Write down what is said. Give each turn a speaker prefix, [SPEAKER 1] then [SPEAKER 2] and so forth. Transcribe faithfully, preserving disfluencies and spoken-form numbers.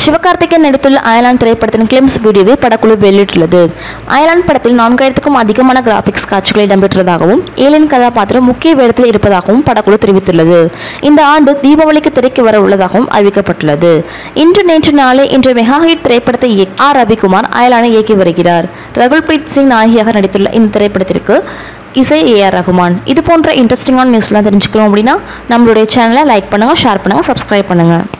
[SPEAKER 1] சிவகார்த்திகேயன் நடித்துள்ள அயலான் திரைப்படத்தின் கிளிம்ஸ் வீடியோவை படக்குழு வெளியிட்டுள்ளது. அயலான் படத்தில் நான்காயிரத்துக்கும் அதிகமான கிராபிக்ஸ் காட்சிகள் இடம்பெற்றதாகவும் ஏலியன் கதாபாத்திரம் முக்கிய வேடத்தில் இருப்பதாகவும் படக்குழு தெரிவித்துள்ளது. இந்த ஆண்டு தீபாவளிக்கு திரைக்கு வர உள்ளதாகவும் அறிவிக்கப்பட்டுள்ளது. இன்று நேற்று நாளை இன்று மெகா ஹிட் திரைப்படத்தை ஆர் ரவிக்குமார் அயலானை இயக்கி வருகிறார். ரகுல்பிரீத் சிங் நாயகியாக நடித்துள்ள இந்த திரைப்படத்திற்கு இசை ஏ ஆர் ரகுமான். இது போன்ற இன்ட்ரெஸ்டிங்கான நியூஸ்லாம் தெரிஞ்சுக்கணும் அப்படின்னா நம்மளுடைய சேனலை லைக் பண்ணுங்க, ஷேர் பண்ணுங்க, சப்ஸ்கிரைப் பண்ணுங்க.